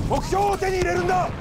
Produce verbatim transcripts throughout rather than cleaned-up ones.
目標を手に入れるんだ。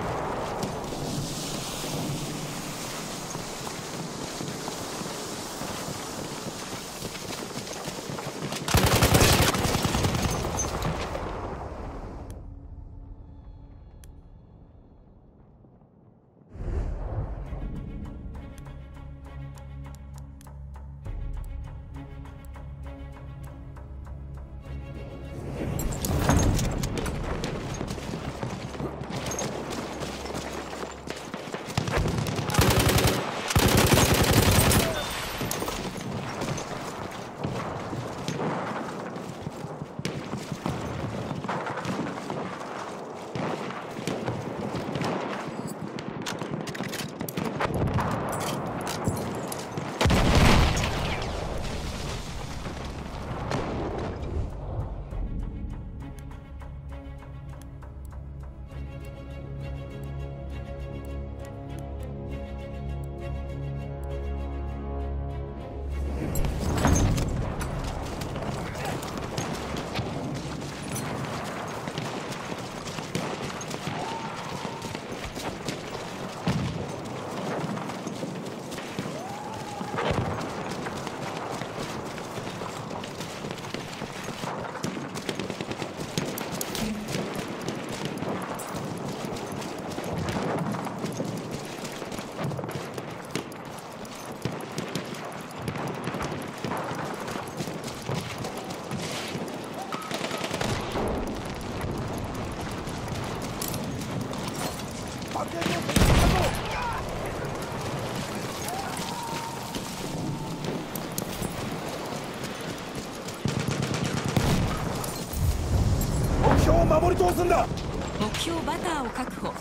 守り通すんだ。 目標バターを確保。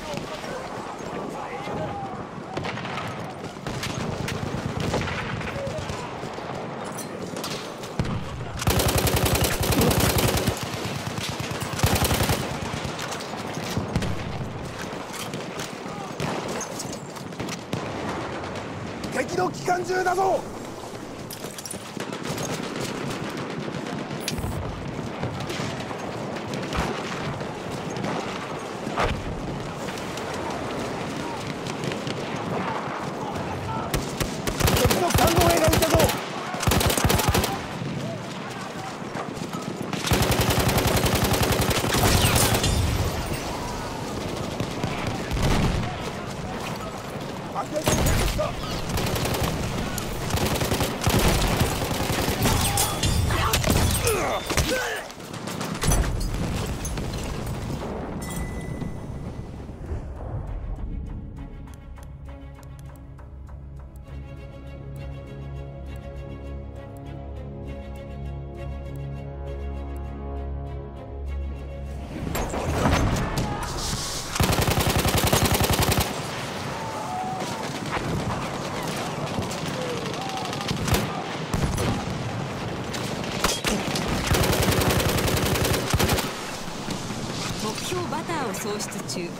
敵の機関銃だぞ。 喪失中。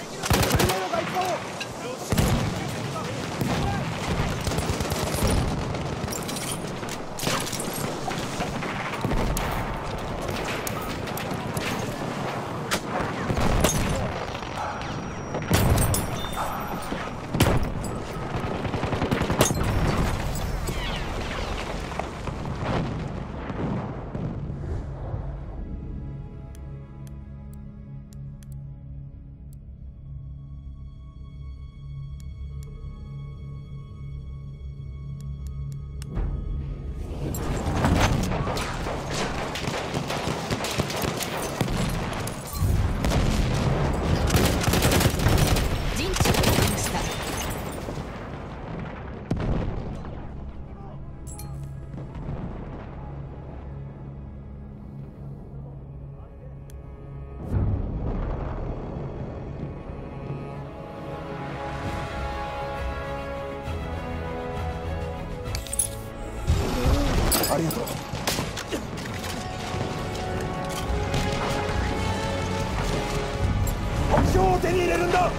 ありがとう。目標を手に入れるんだ。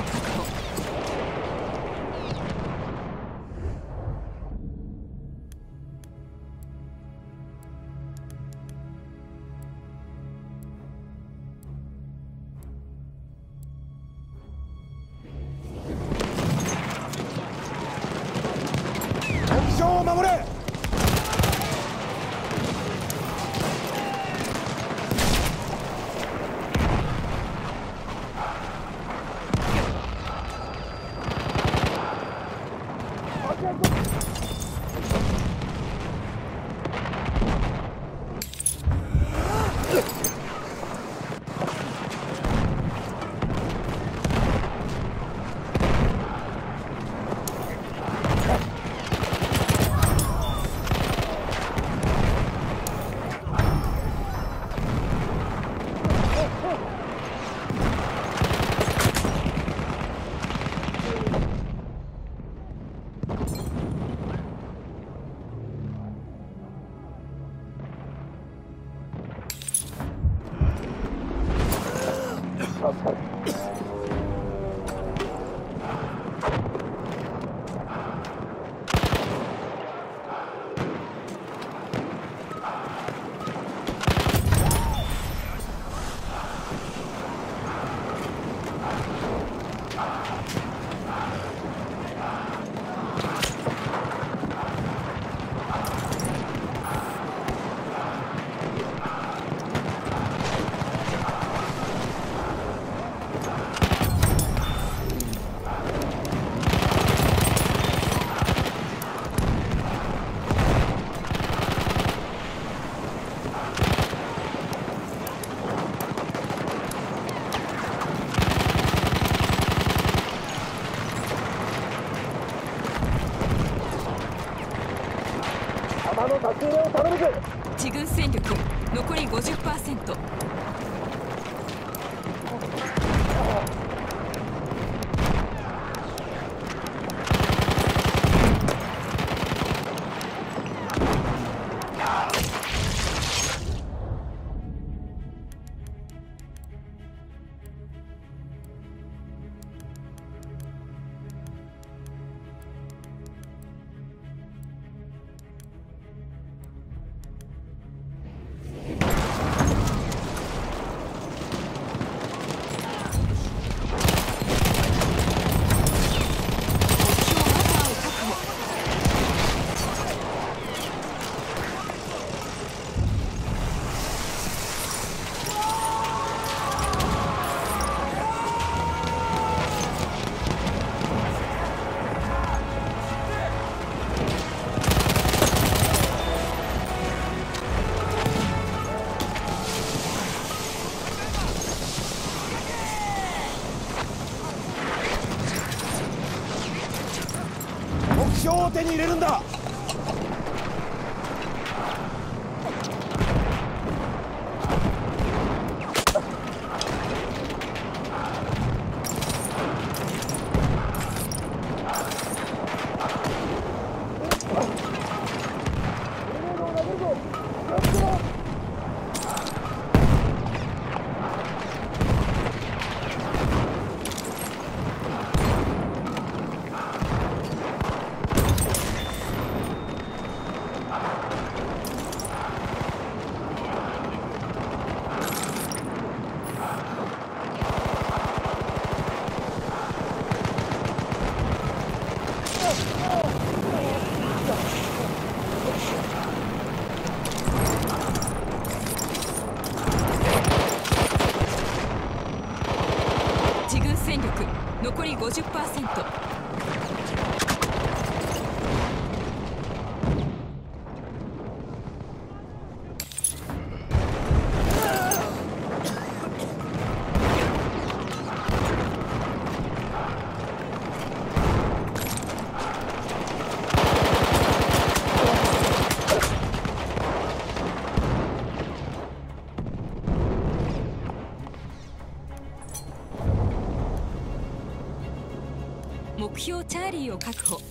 確保。 目標を守れ。 自軍戦力残り ごじゅっパーセント。 目標を手に入れるんだ。 自軍戦力残り ごじゅっパーセント。目標チャーリーを確保。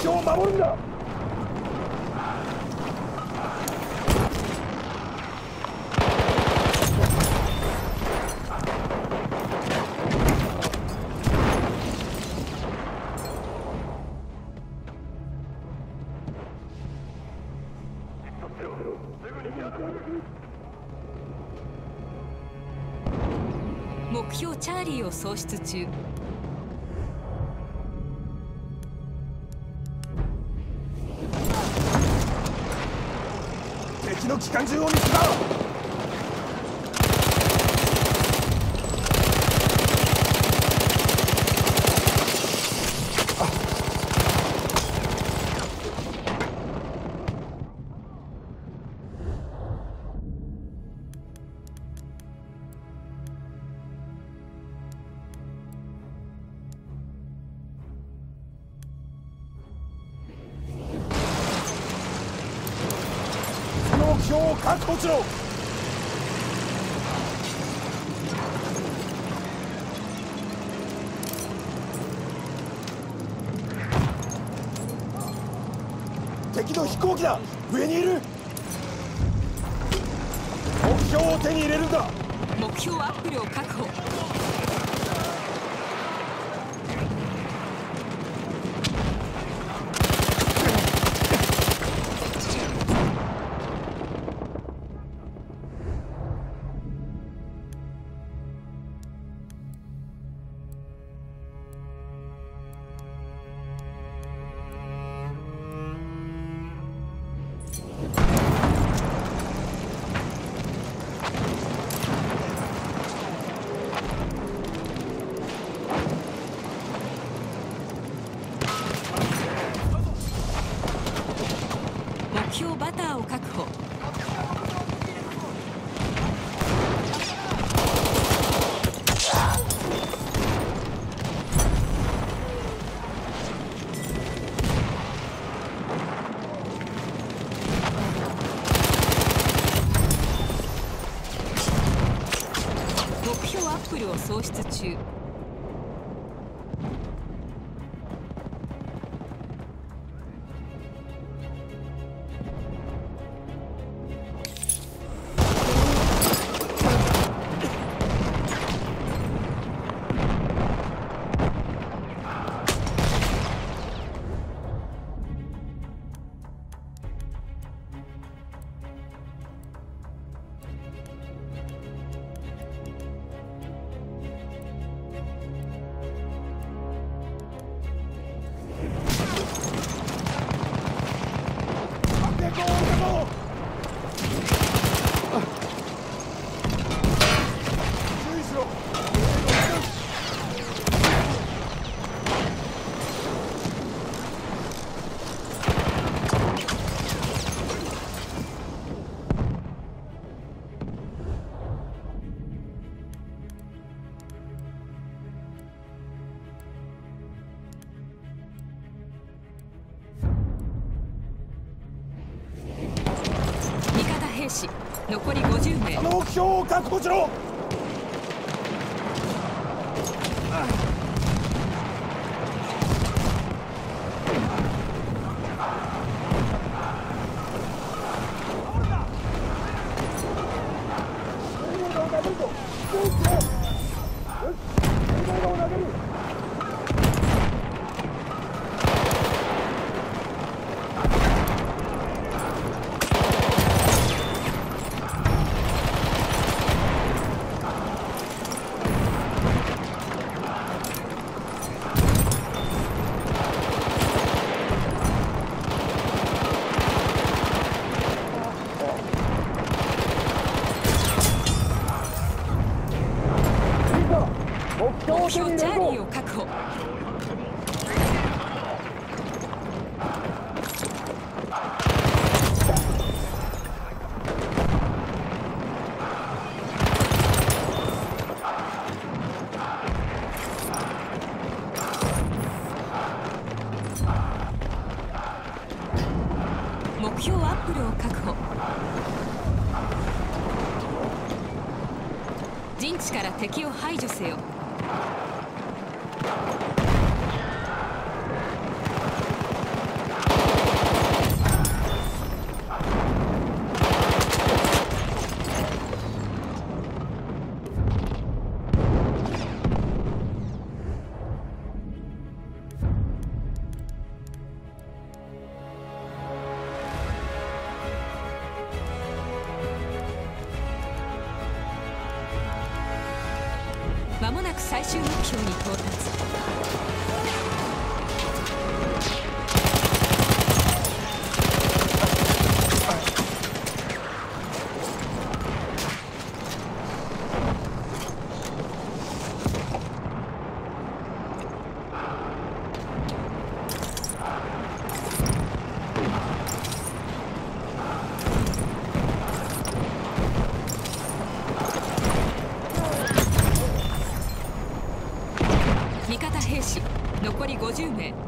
標を守るんだ。 目標チャーリーを喪失中。 敵の機関銃を見つけた。目標を確保しろ。敵の飛行機だ。上にいる。目標を手に入れるんだ。 目標アップ量確保。目標バターを確保。目標アップルを喪失中。兵士残りごじゅうめい。 目標を確保しろ。 目標チャーリーを確保。目標アップルを確保。陣地から敵を排除せよ。 間もなく最終目標に到達。味方兵士残りごじゅうめい。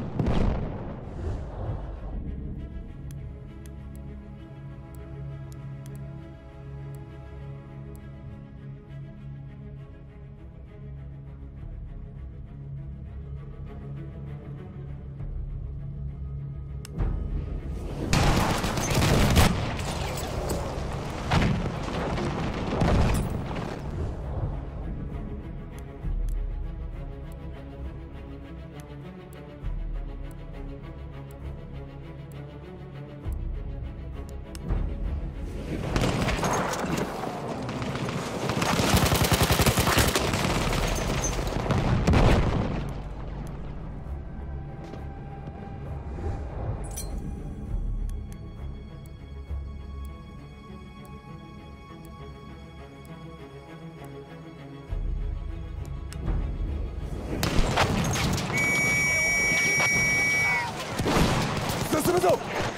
進むぞ。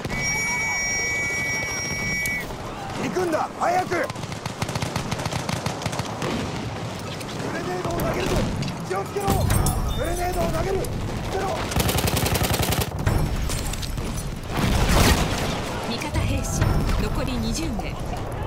行くんだ、早く。グレネードを投げるぞ。気をつけろ。グレネードを投げる。捨てろ。 味方兵士残りにじゅうめい。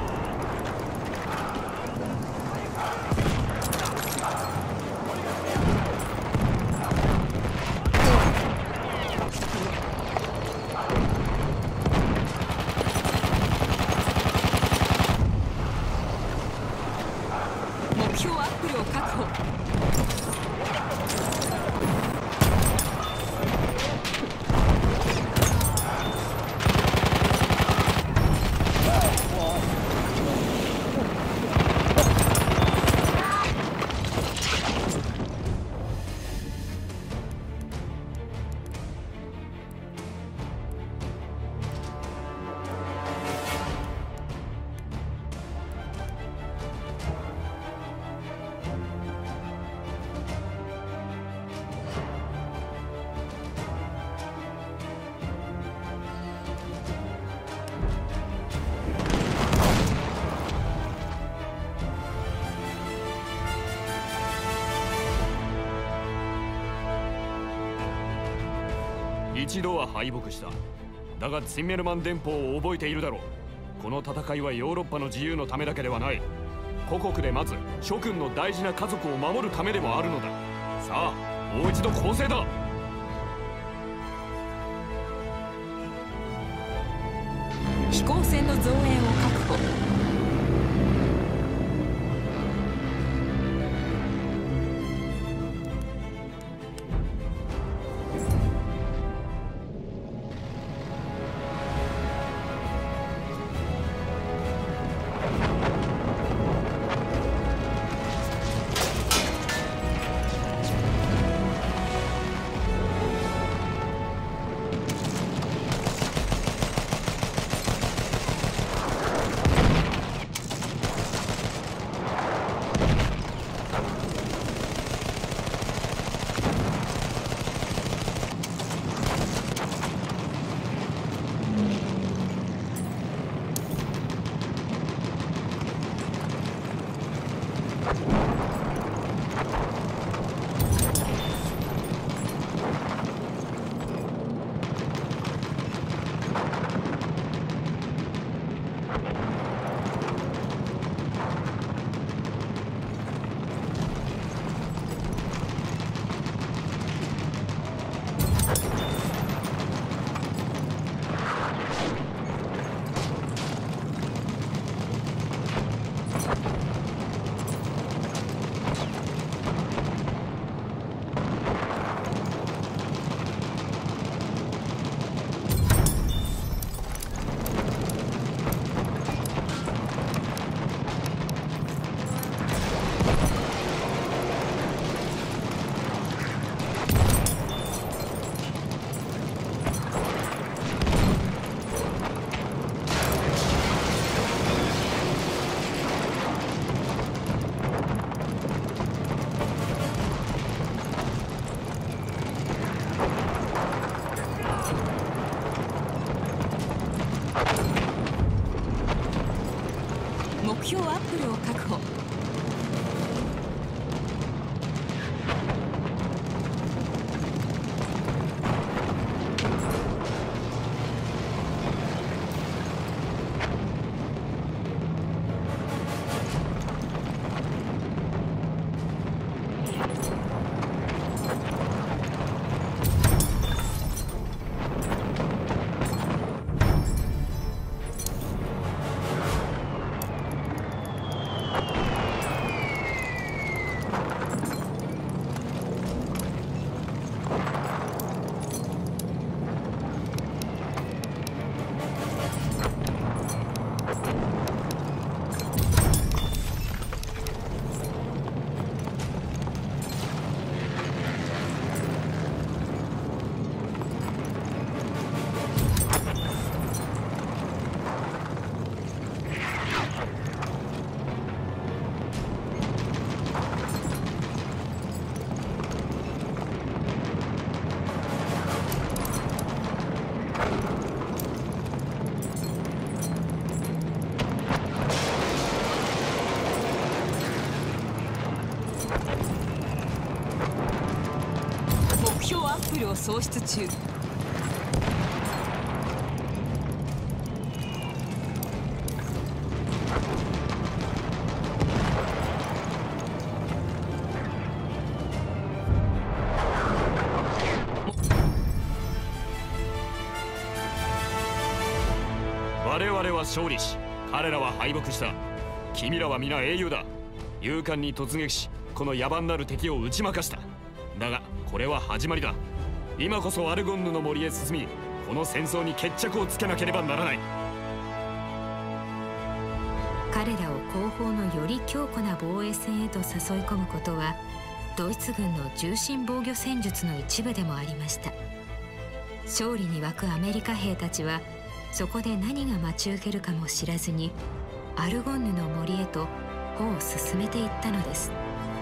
目標アップルを確保。 一度は敗北した。だがツィンメルマン電報を覚えているだろう。この戦いはヨーロッパの自由のためだけではない。故国でまず諸君の大事な家族を守るためでもあるのだ。さあもう一度攻勢だ。 飛行船の増援を確保。 目標アップルを喪失中。 我々は勝利し、彼らは敗北した。君らは皆英雄だ。勇敢に突撃し、この野蛮なる敵を打ち負かした。だがこれは始まりだ。今こそアルゴンヌの森へ進み、この戦争に決着をつけなければならない。 彼らを後方のより強固な防衛線へと誘い込むことは、ドイツ軍の重心防御戦術の一部でもありました。勝利に沸くアメリカ兵たちは、そこで何が待ち受けるかも知らずに、アルゴンヌの森へと歩を進めていったのです。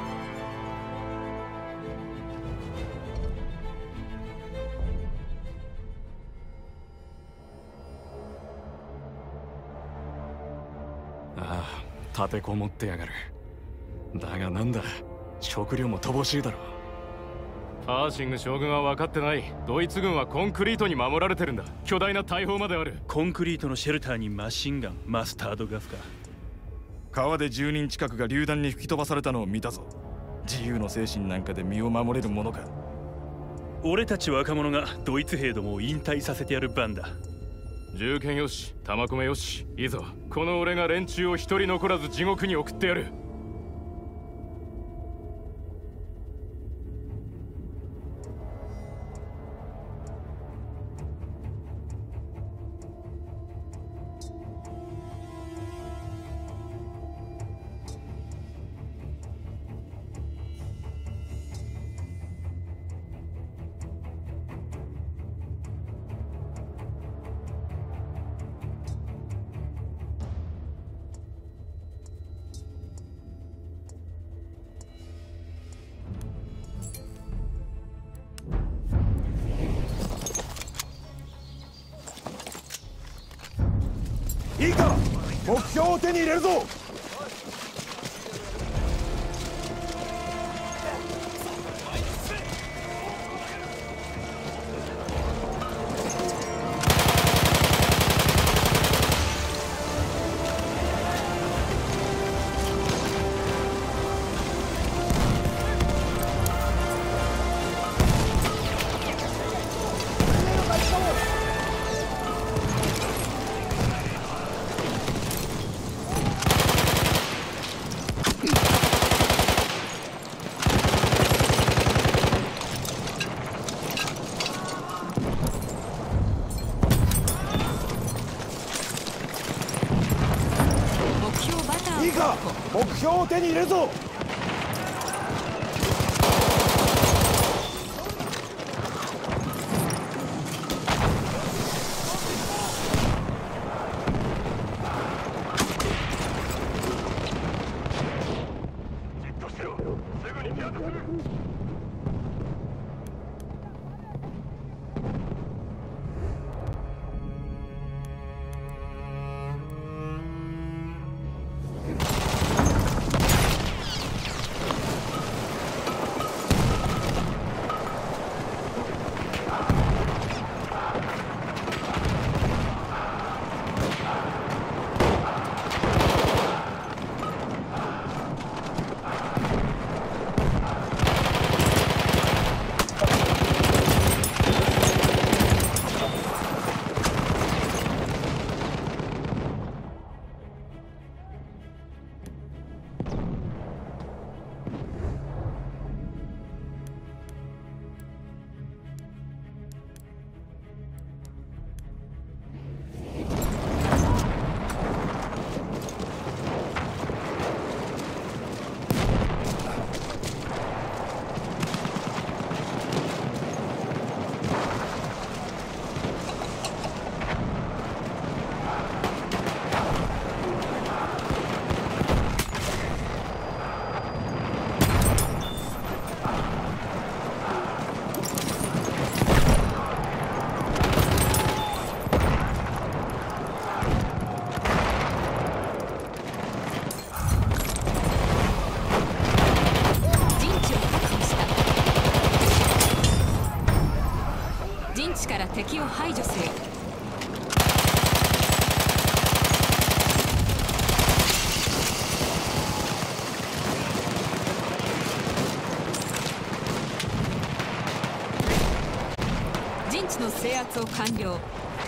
ああ、立てこもってやがる。だがなんだ、食料も乏しいだろう。 パーシング将軍は分かってない。ドイツ軍はコンクリートに守られてるんだ。巨大な大砲まである。 コンクリートのシェルターにマシンガン、マスタードガスか。 川でじゅうにん近くが榴弾に吹き飛ばされたのを見たぞ。自由の精神なんかで身を守れるものか。 俺たち若者がドイツ兵どもを引退させてやる番だ。 銃剣よし、弾込めよし、いいぞ。この俺が連中を一人残らず地獄に送ってやる。 いいか、目標を手に入れるぞ。いいか、目標を手に入れるぞ。 敵を排除せよ。陣地の制圧を完了。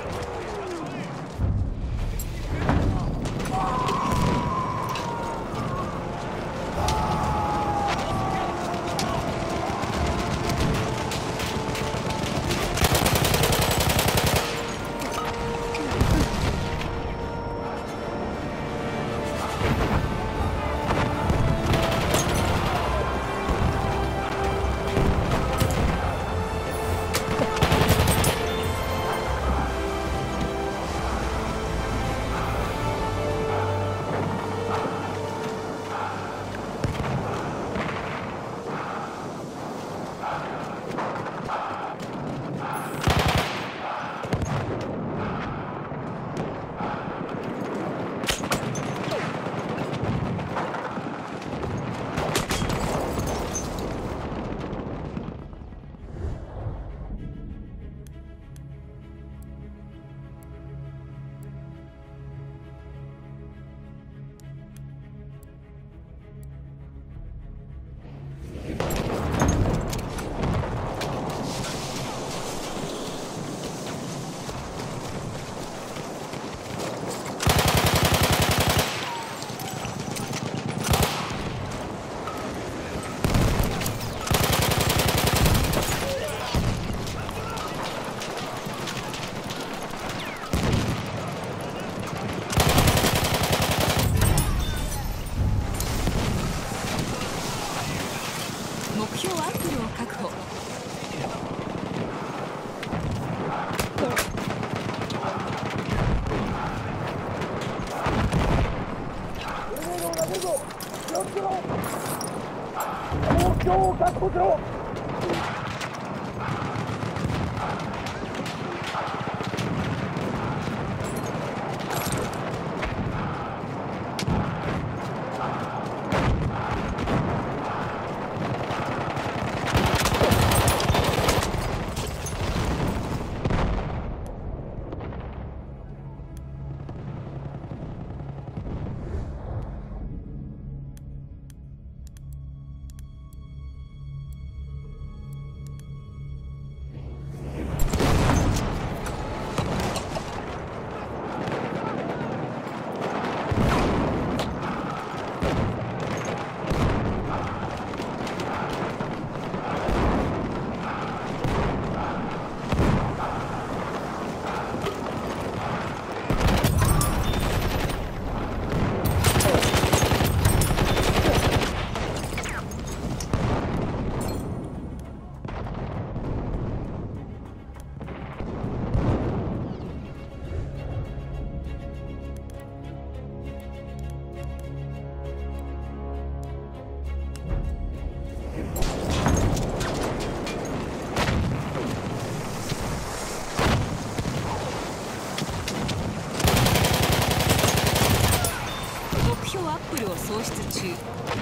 喪失中。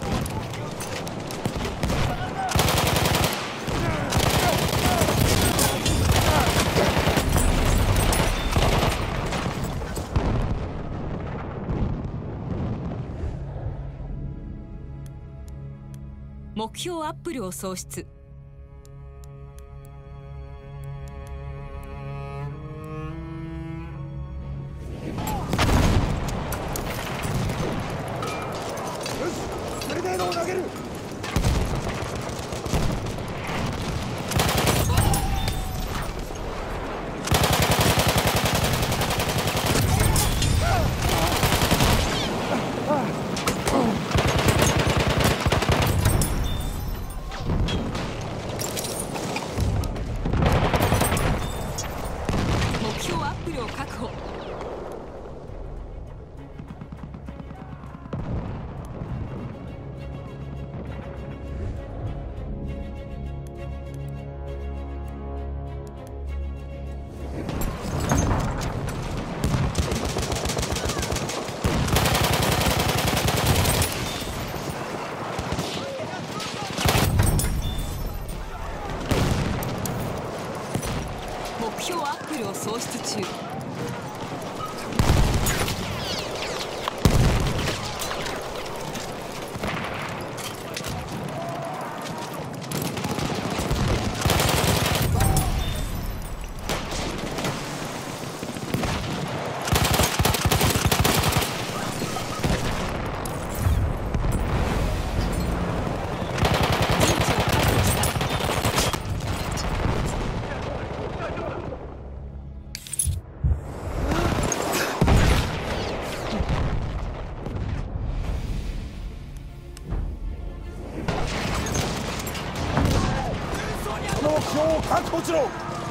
目標アップルを喪失。 喪失中。 目標を確保しろ。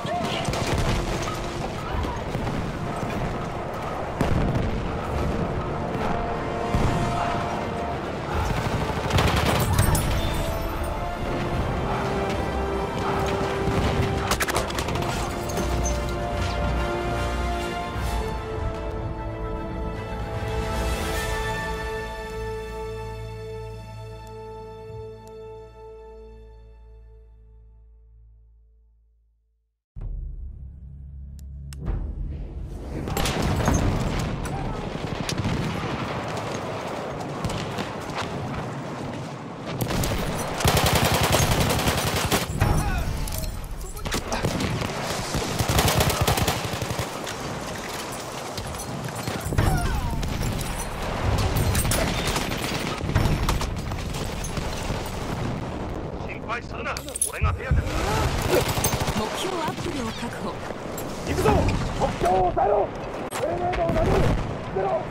目標アップ量確保。 行くぞ。目標を抑えろ。グレネードを投げる。捨てろ。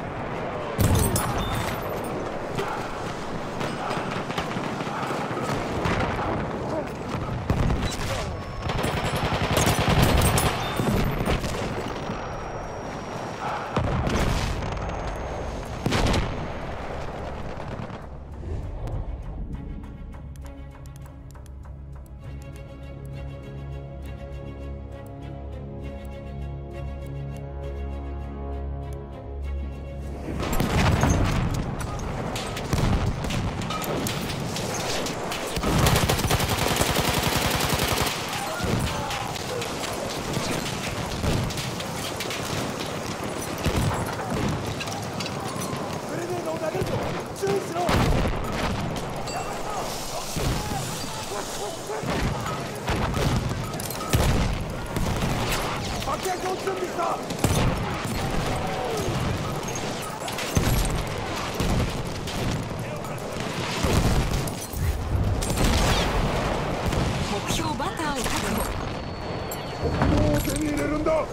目標バターを確保。 どう手に入れるんだ。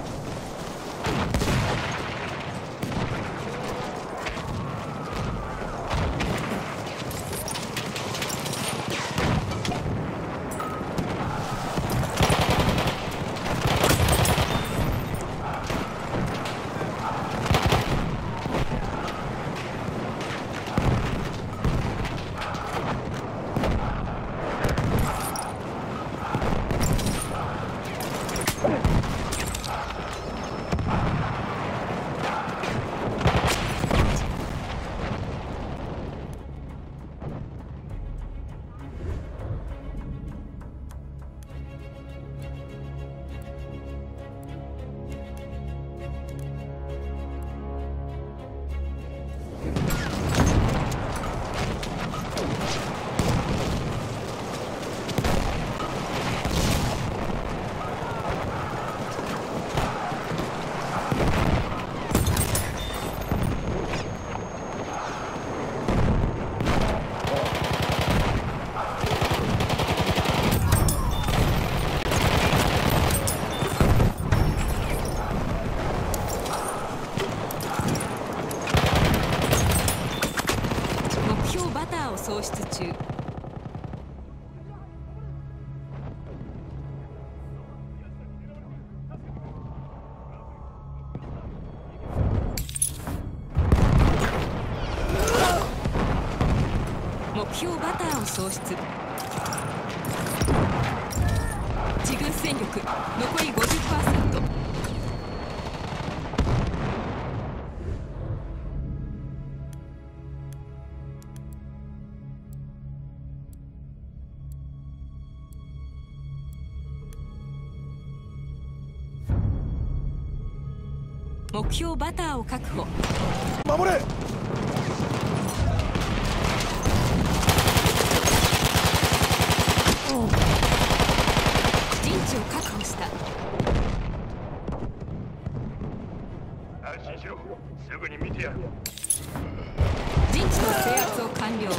喪失中。目標バターを喪失。自軍戦力残り ごじゅっパーセント。 目標バターを確保。 守れ。 陣地を確保した。 安心しろ、すぐに見てやる。 陣地の制圧を完了。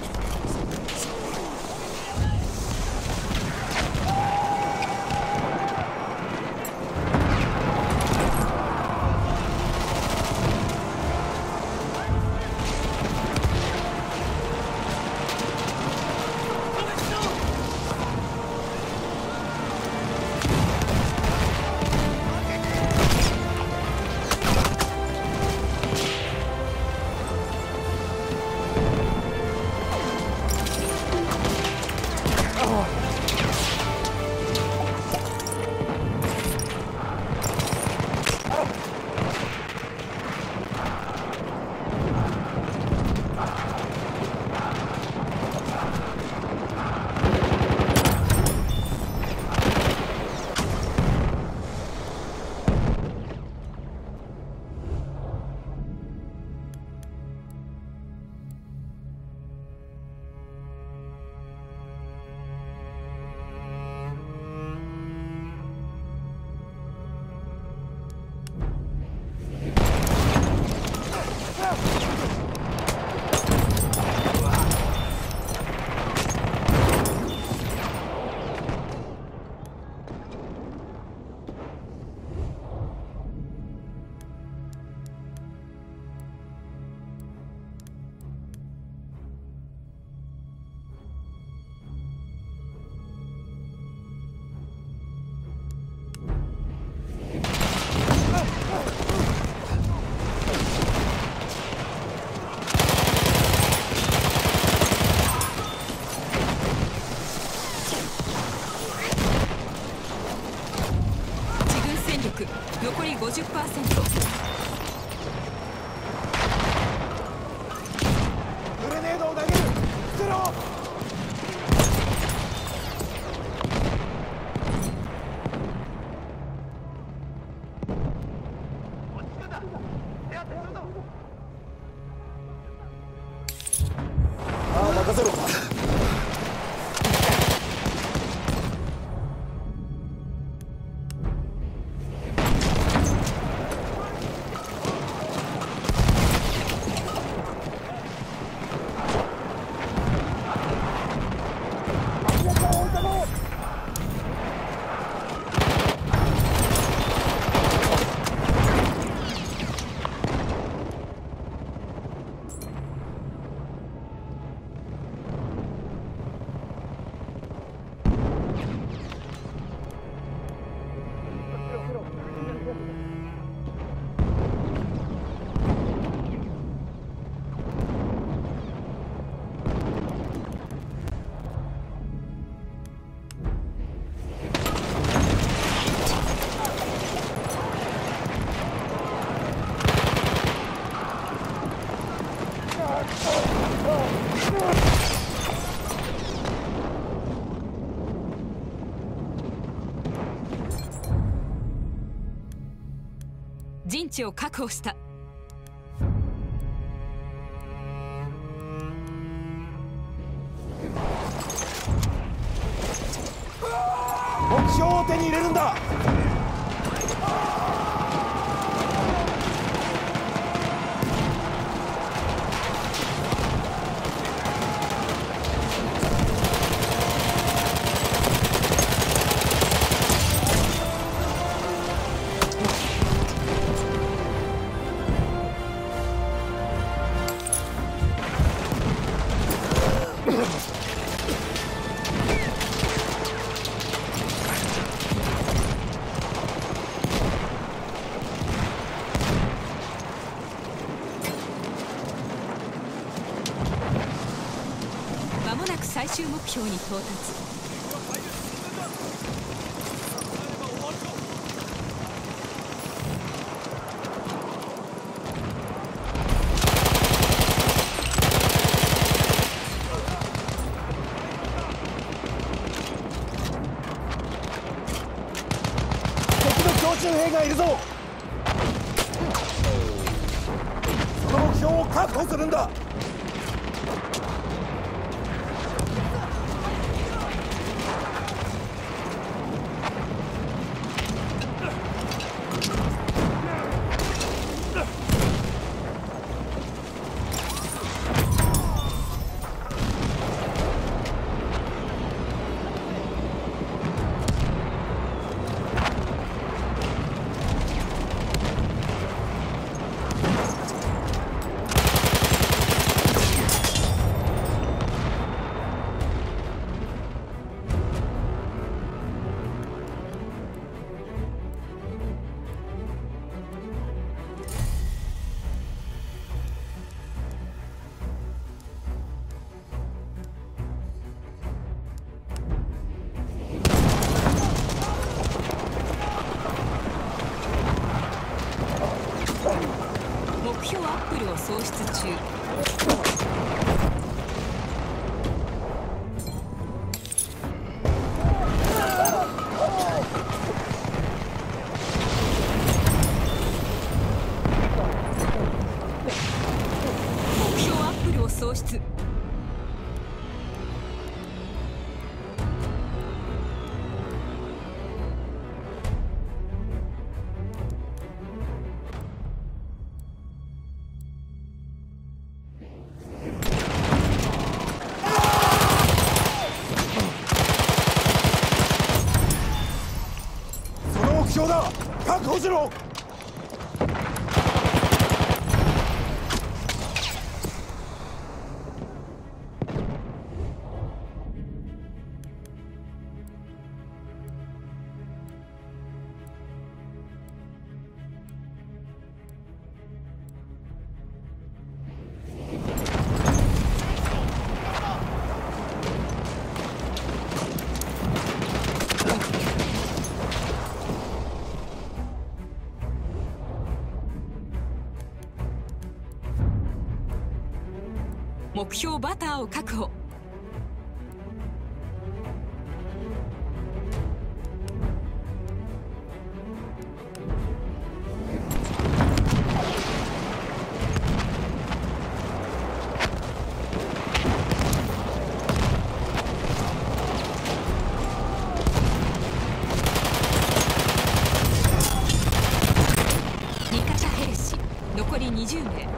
残り ごじゅっパーセント。 グレネードを投げる。捨てろ。ああ、任せろ。 陣地を確保した。 目標を手に入れるんだ。 間もなく最終目標に到達。 敵の強襲兵がいるぞ。 を確保するんだ。 目標アップルを喪失中。目標アップルを喪失。目標だ。確保しろ。目標バターを確保。ニカシャヘルシ残りにじゅうめい。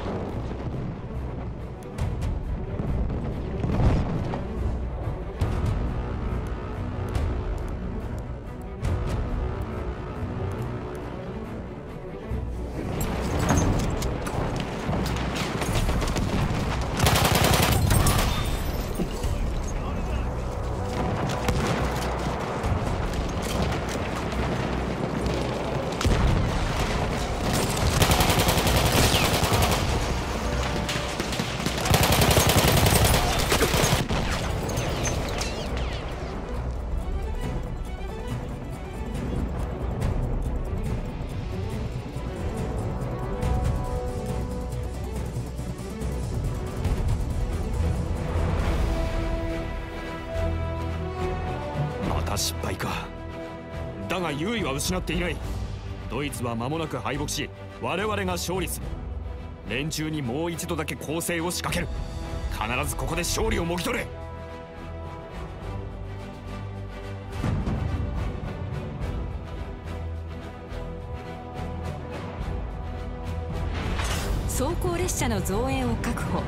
失敗か。だが優位は失っていない。ドイツは間もなく敗北し、我々が勝利する。連中にもう一度だけ攻勢を仕掛ける。必ずここで勝利をもぎ取れ。 装甲列車の増援を確保。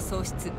喪失。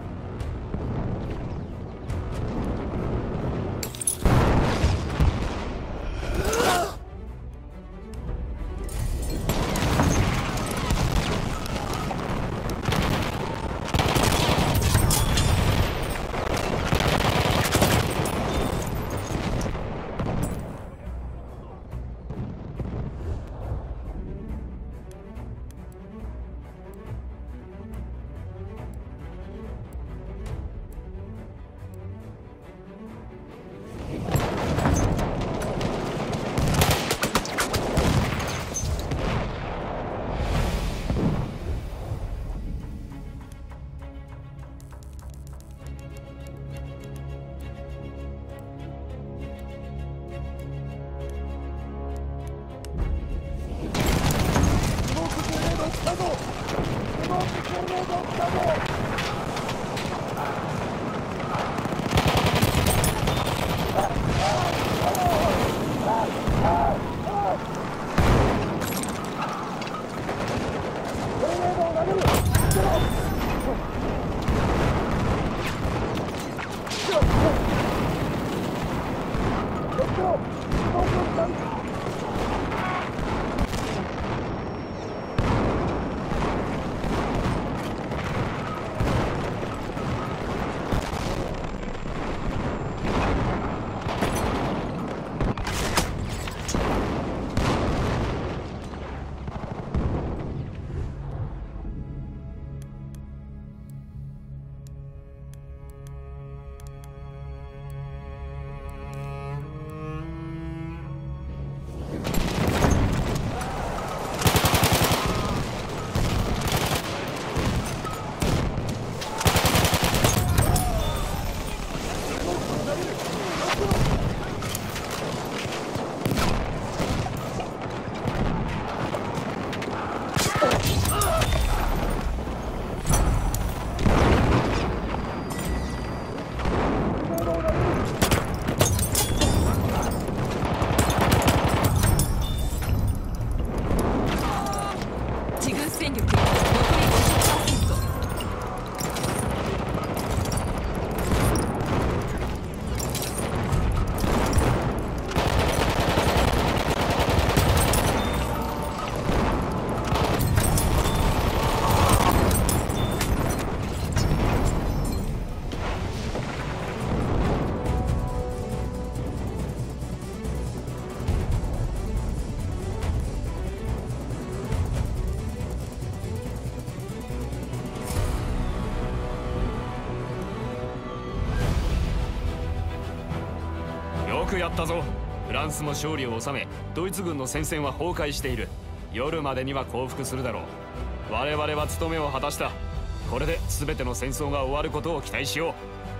よくやったぞ。フランスも勝利を収め、ドイツ軍の戦線は崩壊している。夜までには降伏するだろう。我々は務めを果たした。これで全ての戦争が終わることを期待しよ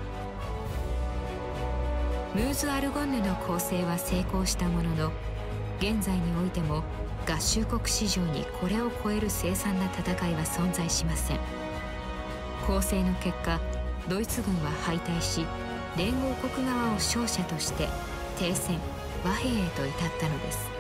う。ムーズ・アルゴンヌの攻勢は成功したものの、現在においても合衆国史上にこれを超える凄惨な戦いは存在しません。攻勢の結果、ドイツ軍は敗退し、連合国側を勝者として停戦和平へと至ったのです。